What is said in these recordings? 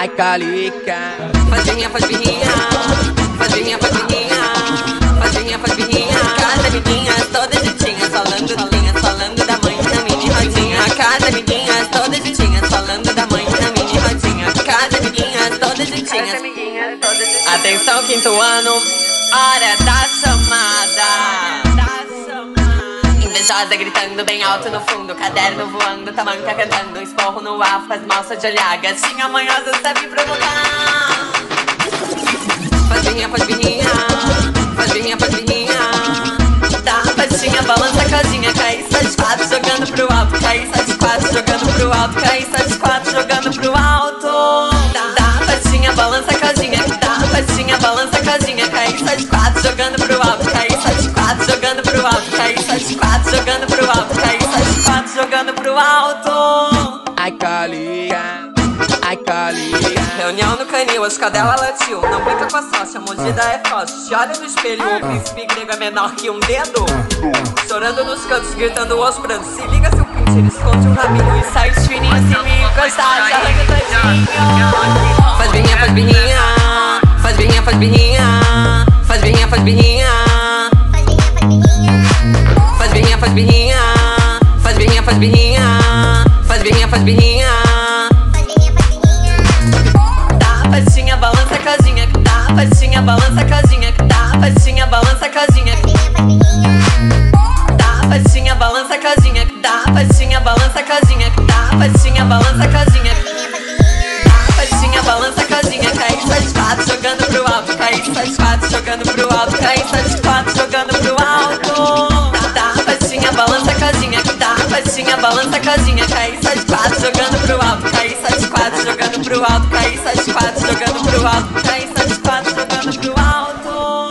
Ai, calica. Faz birrinha, faz birrinha. Faz birrinha, faz birrinha. Faz birrinha, faz birrinha. Casa, amiguinhas, todas juntinhas. Falando da mãe na mini rodinha. Casa, amiguinhas, todas juntinhas. Falando da mãe na mini rodinha. Casa, amiguinhas, todas juntinhas. Atenção, quinto ano, hora da chamada. Invejosa gritando bem alto no fundo, caderno voando, tamanca cantando, esporro no ar, faz moça de olhar, gatinha manhosa sabe provocar. Faz birrinha, faz birrinha. Faz birrinha, faz birrinha. Dá a patinha, balança a casinha, cai só de quatro, jogando pro alto. Cai só de quatro, jogando pro alto. Cai só de quatro, jogando pro alto. Dá a patinha, balança a casinha. Dá a patinha, balança a casinha, cai só de quatro, jogando pro alto. Cai só de quatro, jogando pro alto. Cai só de quatro, jogando pro alto. Cai só de quatro, jogando pro alto. Ai, calica. Ai, calica. Reunião no canil, a escadela latiu. Não brinca com a sócia, a mordida é forte. Olha no espelho, o príncipe grego é menor que um dedo. Chorando nos cantos, gritando aos prantos. Se liga seu pinche, ele esconde um rabinho e sai de fininho. Se me encostar, te arranca todinho. Faz birrinha, faz birrinha. Faz birrinha, faz birrinha. Faz birrinha, faz birrinha. Faz birrinha, faz birrinha. Faz birrinha, faz birrinha. Faz birrinha, faz birrinha. Patinha, balança a casinha, tá, patinha, balança a casinha, tá, patinha, balança a casinha. Tá, patinha, balança a casinha, tá, patinha, balança a casinha, tá, patinha, balança a casinha. Tá, patinha, balança a casinha, cai só de quatro, jogando pro alto, cai só de quatro, jogando pro alto, cai só de quatro, jogando pro alto. Tá, patinha, balança a casinha, tá, patinha, balança a casinha, cai só de quatro, jogando pro alto, cai só de quatro, jogando pro alto, cai só de quatro, jogando pro alto, cai só de quatro, jogando pro alto.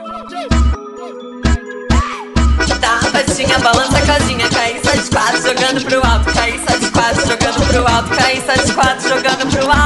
Tá, patinha, balança a casinha, cai só de quatro, jogando pro alto, cai só de quatro, jogando pro alto, cai só de quatro, jogando pro alto.